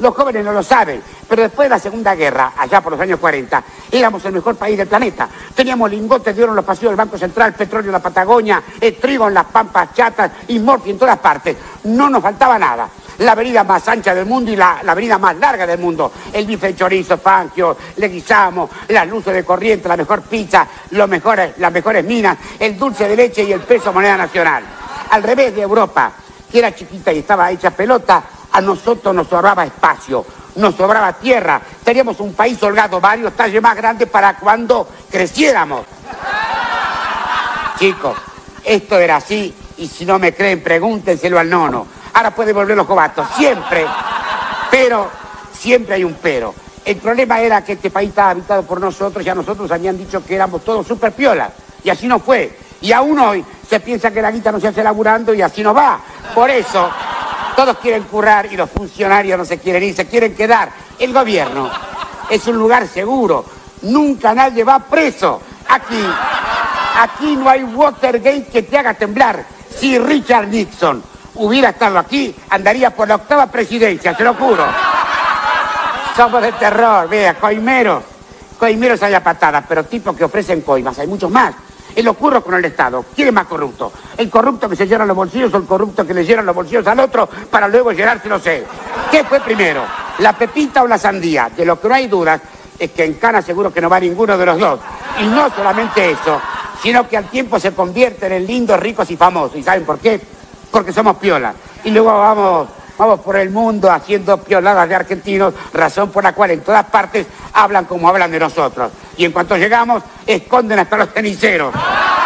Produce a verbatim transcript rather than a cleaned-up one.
Los jóvenes no lo saben, pero después de la Segunda Guerra, allá por los años cuarenta, éramos el mejor país del planeta. Teníamos lingotes de oro en los pasillos del Banco Central, petróleo en la Patagonia, el trigo en las pampas chatas y morfi en todas partes. No nos faltaba nada. La avenida más ancha del mundo y la, la avenida más larga del mundo. El bife de chorizo, Fangio, Leguizamo, las luces de corriente, la mejor pizza, los mejores, las mejores minas, el dulce de leche y el peso moneda nacional. Al revés de Europa, que era chiquita y estaba hecha pelota, a nosotros nos sobraba espacio, nos sobraba tierra. Teníamos un país holgado, varios talles más grandes para cuando creciéramos. Chicos, esto era así y si no me creen, pregúntenselo al nono. Ahora puede volver los jovatos, siempre, pero, siempre hay un pero. El problema era que este país estaba habitado por nosotros y a nosotros habían dicho que éramos todos súper piolas. Y así no fue. Y aún hoy se piensa que la guita no se hace laburando y así no va. Por eso, todos quieren currar y los funcionarios no se quieren ir, se quieren quedar. El gobierno es un lugar seguro. Nunca nadie va preso. Aquí, aquí no hay Watergate que te haga temblar. Si Richard Nixon hubiera estado aquí, andaría por la octava presidencia, te lo juro. Somos de terror, vea, coimeros. Coimeros hay a patadas, pero tipos que ofrecen coimas, hay muchos más. Es lo ocurre con el Estado. ¿Quién es más corrupto? ¿El corrupto que se llena los bolsillos o el corrupto que le llena los bolsillos al otro para luego llenárselos él? ¿Qué fue primero? ¿La pepita o la sandía? De lo que no hay dudas es que en Cana seguro que no va ninguno de los dos. Y no solamente eso, sino que al tiempo se convierten en lindos, ricos y famosos. ¿Y saben por qué? Porque somos piolas. Y luego vamos, vamos por el mundo haciendo pioladas de argentinos, razón por la cual en todas partes hablan como hablan de nosotros. Y en cuanto llegamos, esconden hasta los ceniceros.